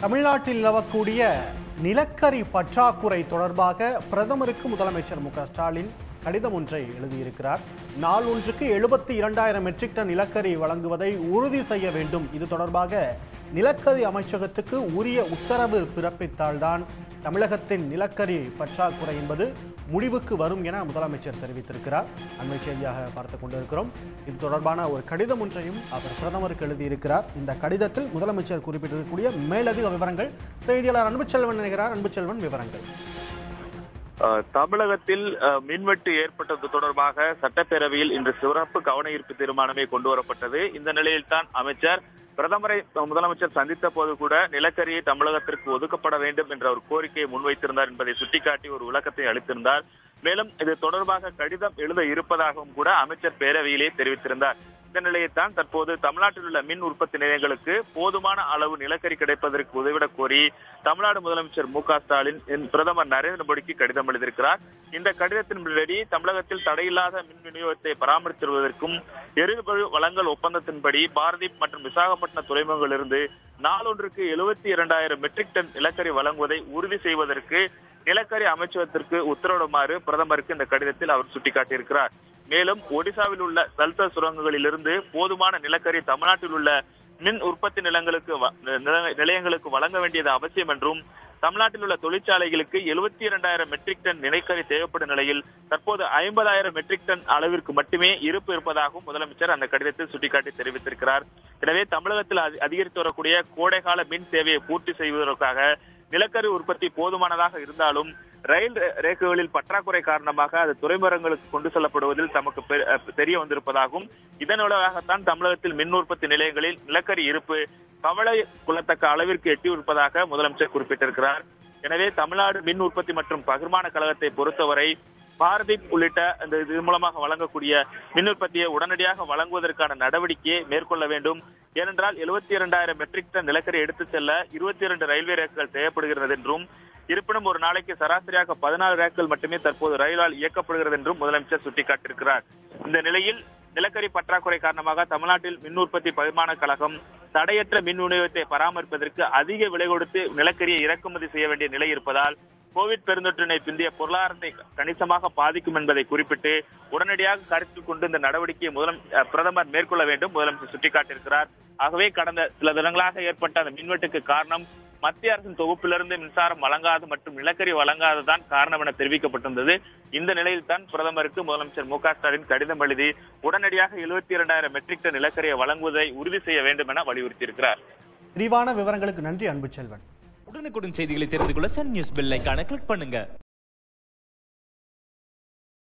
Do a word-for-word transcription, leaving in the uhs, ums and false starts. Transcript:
தமிழ்நாட்டில் நிலவக்கூடிய நிலக்கரி பற்றாக்குறை தொடர்பாக பிரதமருக்கு முதலமைச்சர் மு க ஸ்டாலின் கடிதம் ஒன்றை எழுதியிருக்கிறார். நாள் ஒன்றுக்கு எழுபத்தி இரண்டாயிரம் மெட்ரிக் டன் நிலக்கரி வழங்குவதை உறுதி செய்ய வேண்டும். இது தொடர்பாக நிலக்கரி அமைச்சகத்துக்கு உரிய உத்தரவு பிறப்பித்தால்தான் தமிழகத்தின் நிலக்கரி பற்றாக்குறை என்பது முடிவுக்கு வரும் என முதலமைச்சர் தெரிவித்திருக்கிறார். அண்மை செய்தியாக பார்த்துக் கொண்டிருக்கிறோம். இது தொடர்பான ஒரு கடிதம் ஒன்றையும் அவர் பிரதமருக்கு எழுதியிருக்கிறார். இந்த கடிதத்தில் முதலமைச்சர் குறிப்பிட்டிருக்கக்கூடிய மேலதிக விவரங்கள் செய்தியாளர் அன்புச்செல்வன் நினைக்கிறார். அன்புச்செல்வன், விவரங்கள். தமிழகத்தில் மின்வெட்டு ஏற்பட்டது தொடர்பாக சட்டப்பேரவையில் இன்று சிறப்பு கவன ஈர்ப்பு தீர்மானமே கொண்டு வரப்பட்டது. இந்த நிலையில் தான் அமைச்சர் பிரதமரை முதலமைச்சர் சந்தித்த போது கூட நிலக்கரியை தமிழகத்திற்கு ஒதுக்கப்பட வேண்டும் என்ற ஒரு கோரிக்கையை முன்வைத்திருந்தார் என்பதை சுட்டிக்காட்டி ஒரு விளக்கத்தை அளித்திருந்தார். மேலும் இது தொடர்பாக கடிதம் எழுத இருப்பதாகவும் கூட அமைச்சர் பேரவையிலே தெரிவித்திருந்தார். இந்த நிலையைத்தான் தற்போது தமிழ்நாட்டில் உள்ள மின் உற்பத்தி நிலையங்களுக்கு போதுமான அளவு நிலக்கரி கிடைப்பதற்கு உதவிடக் கோரி தமிழ்நாடு முதலமைச்சர் மு க ஸ்டாலின் பிரதமர் நரேந்திர மோடிக்கு கடிதம் எழுதியிருக்கிறார். இந்த கடிதத்தின்படி தமிழகத்தில் தடையில்லாத மின் விநியோகத்தை பராமரித்து வருவதற்கும் எரிபொருள் வழங்கல் ஒப்பந்தத்தின்படி பாரதீப் மற்றும் விசாகப்பட்டினம் துறைமுகங்களிலிருந்து நாளொன்றுக்கு எழுபத்தி இரண்டாயிரம் மெட்ரிக் டன் நிலக்கரி வழங்குவதை உறுதி செய்வதற்கு நிலக்கரி அமைச்சகத்திற்கு உத்தரவிடுமாறு பிரதமருக்கு இந்த கடிதத்தில் அவர் சுட்டிக்காட்டியிருக்கிறார். மேலும் ஒடிசாவில் உள்ள சல்சர் சுரங்கங்களிலிருந்து போதுமான நிலக்கரி தமிழ்நாட்டில் உள்ள மின் உற்பத்தி நிலங்களுக்கு நிலையங்களுக்கு வழங்க வேண்டியது அவசியம் என்றும் தமிழ்நாட்டில் உள்ள தொழிற்சாலைகளுக்கு எழுபத்தி இரண்டாயிரம் மெட்ரிக் டன் நிலக்கரி தேவைப்படும் நிலையில் தற்போது ஐம்பதாயிரம் மெட்ரிக் டன் அளவிற்கு மட்டுமே இருப்பு இருப்பதாகவும் முதலமைச்சர் அந்த கடிதத்தில் சுட்டிக்காட்டி தெரிவித்திருக்கிறார். எனவே தமிழகத்தில் அதிகரித்து வரக்கூடிய கோடைகால மின் தேவையை பூர்த்தி செய்வதற்காக நிலக்கரி உற்பத்தி போதுமானதாக இருந்தாலும் ரயில் ரேக்குகளில் பற்றாக்குறை காரணமாக அது துறைமுகங்களுக்கு கொண்டு செல்லப்படுவதில் தமக்கு தெரிய வந்திருப்பதாகவும் இதன் மூலமாகத்தான் தமிழகத்தில் மின் உற்பத்தி நிலையங்களில் நிலக்கரி இருப்பு கவலை கொள்ளத்தக்க அளவிற்கு எட்டியிருப்பதாக முதலமைச்சர் குறிப்பிட்டிருக்கிறார். எனவே தமிழ்நாடு மின் உற்பத்தி மற்றும் பகிர்மான கழகத்தை பொறுத்தவரை பாரதீப் உள்ளிட்ட இந்த இது மூலமாக வழங்கக்கூடிய மின் உற்பத்தியை உடனடியாக வழங்குவதற்கான நடவடிக்கையை மேற்கொள்ள வேண்டும். ஏனென்றால் எழுபத்தி இரண்டாயிரம் மெட்ரிக் டன் நிலக்கரி எடுத்துச் செல்ல இருபத்தி இரண்டு ரயில்வே ரேக்குகள் தேவைப்படுகிறது என்றும் இருப்பினும் ஒரு நாளைக்கு சராசரியாக பதினாறு ரேக்குகள் மட்டுமே தற்போது ரயிலால் இயக்கப்படுகிறது என்றும் முதலமைச்சர் சுட்டிக்காட்டியிருக்கிறார். இந்த நிலையில் நிலக்கரி பற்றாக்குறை காரணமாக தமிழ்நாட்டில் மின் உற்பத்தி பகிர்மான கழகம் தடையற்ற மின் விநியோகத்தை பராமரிப்பதற்கு அதிக விலை கொடுத்து நிலக்கரியை இறக்குமதி செய்ய வேண்டிய நிலை இருப்பதால் கோவிட் பெருந்தொற்றினை பிந்தைய பொருளாதாரத்தை கணிசமாக பாதிக்கும் என்பதை குறிப்பிட்டு உடனடியாக கருத்தில் கொண்டு இந்த நடவடிக்கையை முதலம் பிரதமர் மேற்கொள்ள வேண்டும் முதலமைச்சர் சுட்டிக்காட்டியிருக்கிறார். ஆகவே கடந்த சில தினங்களாக ஏற்பட்ட அந்த மின்வெட்டுக்கு காரணம் மத்திய அரசின் தொகுப்பிலிருந்து மின்சாரம் வழங்காது மற்றும் நிலக்கரி வழங்காததான் காரணம் என தெரிவிக்கப்பட்டிருந்தது. இந்த நிலையில் தான் பிரதமருக்கு முதலமைச்சர் மு க ஸ்டாலின் கடிதம் எழுதி உடனடியாக எழுபத்தி இரண்டாயிரம் மெட்ரிக் டன் நிலக்கரியை வழங்குவதை உறுதி செய்ய வேண்டும் என வலியுறுத்தியிருக்கிறார். விரிவான விவரங்களுக்கு நன்றி அன்புச்செல்வன். உடனுக்குடன் செய்திகளை தெரிந்து கொள்ள சன் நியூஸ் பெல் ஐகானை கிளிக் பண்ணுங்க.